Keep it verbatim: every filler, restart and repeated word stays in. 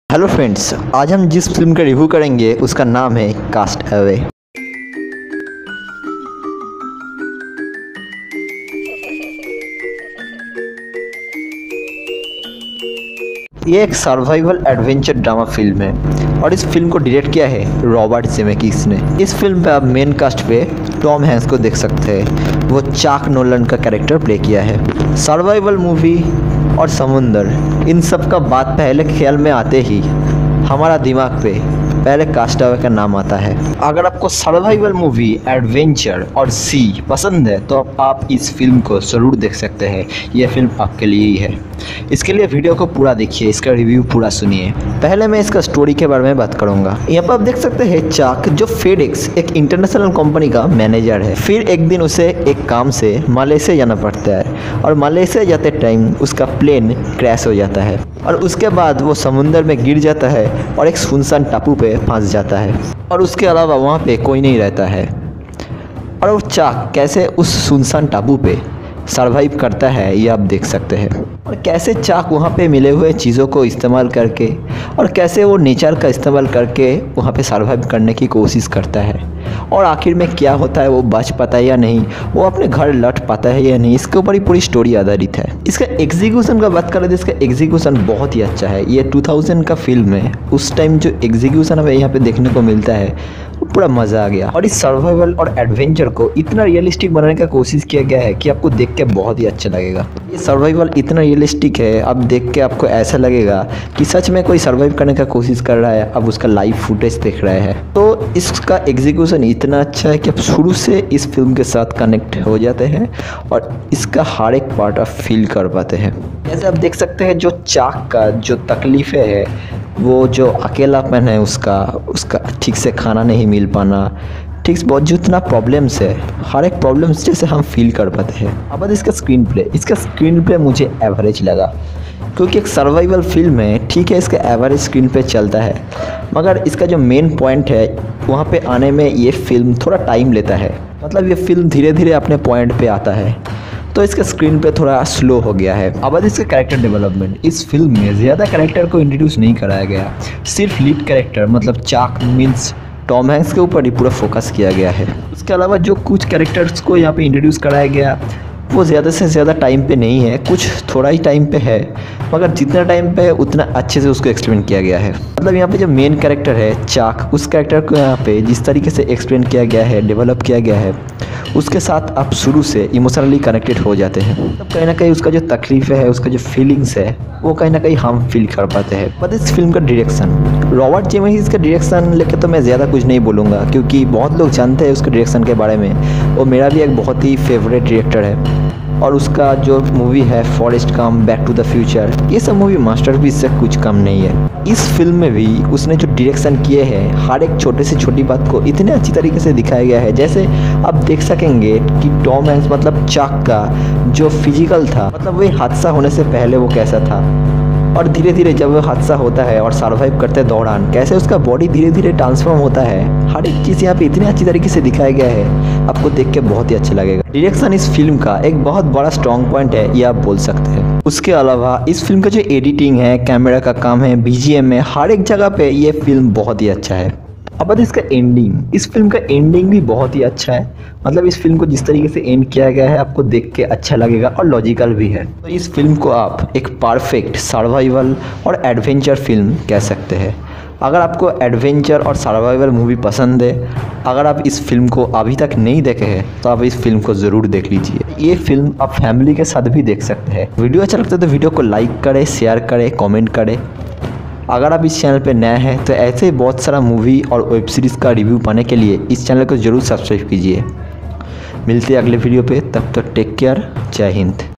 Hello friends, आज हम जिस फिल्म का रिव्यू करेंगे उसका नाम है कास्ट अवे। ये एक सर्वाइवल एडवेंचर ड्रामा फिल्म है और इस फिल्म को डायरेक्ट किया है रॉबर्ट जेमेकिस ने। इस फिल्म पे आप मेन कास्ट पे टॉम हैंक्स को देख सकते हैं, वो चाक नोलन का कैरेक्टर प्ले किया है। सर्वाइवल मूवी और समुंदर, इन सब का बात पहले ख्याल में आते ही हमारा दिमाग पे पहले कास्ट अवे का नाम आता है। अगर आपको सर्वाइवल मूवी, एडवेंचर और सी पसंद है तो आप इस फिल्म को ज़रूर देख सकते हैं। यह फिल्म आपके लिए ही है। इसके लिए वीडियो को पूरा देखिए, इसका रिव्यू पूरा सुनिए। पहले मैं इसका स्टोरी के बारे में बात करूंगा। यहाँ पर आप देख सकते हैं चाक, जो फेडेक्स एक इंटरनेशनल कंपनी का मैनेजर है। फिर एक दिन उसे एक काम से मलेशिया जाना पड़ता है और मलेशिया जाते टाइम उसका प्लेन क्रैश हो जाता है और उसके बाद वो समुंदर में गिर जाता है और एक सुनसान टापू पे फंस जाता है और उसके अलावा वहाँ पे कोई नहीं रहता है। और वो चाक कैसे उस सुनसान टापू पे सर्वाइव करता है ये आप देख सकते हैं। और कैसे चाक वहाँ पे मिले हुए चीज़ों को इस्तेमाल करके और कैसे वो नेचर का इस्तेमाल करके वहाँ पे सर्वाइव करने की कोशिश करता है और आखिर में क्या होता है, वो बच पाता है या नहीं, वो अपने घर लौट पाता है या नहीं, इसके ऊपर ही पूरी स्टोरी आधारित है। इसका एग्जीक्यूशन का बात करें तो इसका एग्जीक्यूशन बहुत ही अच्छा है। ये टू थाउज़ेंड का फिल्म है, उस टाइम जो एग्जीक्यूशन हमें यहाँ पे देखने को मिलता है पूरा मज़ा आ गया। और इस सर्वाइवल और एडवेंचर को इतना रियलिस्टिक बनाने का कोशिश किया गया है कि आपको देख के बहुत ही अच्छा लगेगा। ये सर्वाइवल इतना रियलिस्टिक है, अब देख के आपको ऐसा लगेगा कि सच में कोई सर्वाइव करने का कोशिश कर रहा है, अब उसका लाइव फुटेज देख रहे हैं। तो इसका एग्जीक्यूशन इतना अच्छा है कि आप शुरू से इस फिल्म के साथ कनेक्ट हो जाते हैं और इसका हर एक पार्ट आप फील कर पाते हैं। जैसे आप देख सकते हैं जो चाक का जो तकलीफ़ें है, वो जो अकेलापन है उसका उसका ठीक से खाना नहीं मिल पाना, ठीक से बहुत जितना प्रॉब्लम्स है, हर एक प्रॉब्लम्स जैसे हम फील कर पाते हैं। अब इसका स्क्रीन प्ले इसका स्क्रीन प्ले मुझे एवरेज लगा, क्योंकि एक सर्वाइवल फिल्म है, ठीक है इसका एवरेज स्क्रीन पे चलता है, मगर इसका जो मेन पॉइंट है वहाँ पे आने में ये फिल्म थोड़ा टाइम लेता है। मतलब ये फिल्म धीरे धीरे अपने पॉइंट पे आता है, तो इसका स्क्रीन पे थोड़ा स्लो हो गया है। अब इसका कैरेक्टर डेवलपमेंट, इस फिल्म में ज़्यादा कैरेक्टर को इंट्रोड्यूस नहीं कराया गया, सिर्फ लीड कैरेक्टर मतलब चाक मीन्स टॉम हैंक्स के ऊपर ही पूरा फोकस किया गया है। उसके अलावा जो कुछ कैरेक्टर्स को यहाँ पे इंट्रोड्यूस कराया गया वो ज़्यादा से ज़्यादा टाइम पे नहीं है, कुछ थोड़ा ही टाइम पे है, मगर जितना टाइम पे है उतना अच्छे से उसको एक्सप्लेन किया गया है। मतलब यहाँ पे जो मेन कैरेक्टर है चाक, उस कैरेक्टर को यहाँ पे जिस तरीके से एक्सप्लेन किया गया है, डेवलप किया गया है, उसके साथ आप शुरू से इमोशनली कनेक्टेड हो जाते हैं। तब कहीं ना कहीं उसका जो तकलीफ़ है, उसका जो फीलिंग्स है, वो कहीं ना कहीं हम फील कर पाते हैं। बट इस फिल्म का डायरेक्शन, रॉबर्ट जेमेकिस का डायरेक्शन लेके तो मैं ज़्यादा कुछ नहीं बोलूँगा, क्योंकि बहुत लोग जानते हैं उसके डायरेक्शन के बारे में। वो मेरा भी एक बहुत ही फेवरेट डायरेक्टर है और उसका जो मूवी है Forrest Gump, back to the future, ये सब मूवी मास्टरपीस से कुछ कम नहीं है। इस फिल्म में भी उसने जो डायरेक्शन किए हैं, हर एक छोटे से छोटी बात को इतने अच्छी तरीके से दिखाया गया है। जैसे आप देख सकेंगे कि टॉम हैंक्स मतलब चाक का जो फिजिकल था, मतलब वही हादसा होने से पहले वो कैसा था और धीरे धीरे जब वो हादसा होता है और सर्वाइव करते दौरान कैसे उसका बॉडी धीरे धीरे ट्रांसफॉर्म होता है, हर एक चीज़ यहाँ पे इतनी अच्छी तरीके से दिखाया गया है, आपको देख के बहुत ही अच्छा लगेगा। डायरेक्शन इस फिल्म का एक बहुत बड़ा स्ट्रॉन्ग पॉइंट है, ये आप बोल सकते हैं। उसके अलावा इस फिल्म का जो एडिटिंग है, कैमरा का काम है, बीजीएम है, हर एक जगह पे ये फिल्म बहुत ही अच्छा है। अब इसका एंडिंग, इस फिल्म का एंडिंग भी बहुत ही अच्छा है। मतलब इस फिल्म को जिस तरीके से एंड किया गया है आपको देख के अच्छा लगेगा और लॉजिकल भी है। तो इस फिल्म को आप एक परफेक्ट सर्वाइवल और एडवेंचर फिल्म कह सकते हैं। अगर आपको एडवेंचर और सर्वाइवल मूवी पसंद है, अगर आप इस फिल्म को अभी तक नहीं देखे हैं तो आप इस फिल्म को ज़रूर देख लीजिए। ये फिल्म आप फैमिली के साथ भी देख सकते हैं। वीडियो अच्छा लगता है तो वीडियो को लाइक करें, शेयर करें, कमेंट करें। अगर आप इस चैनल पे नए हैं तो ऐसे ही बहुत सारा मूवी और वेब सीरीज़ का रिव्यू पाने के लिए इस चैनल को ज़रूर सब्सक्राइब कीजिए। मिलते हैं अगले वीडियो पे, तब तक टेक केयर, जय हिंद।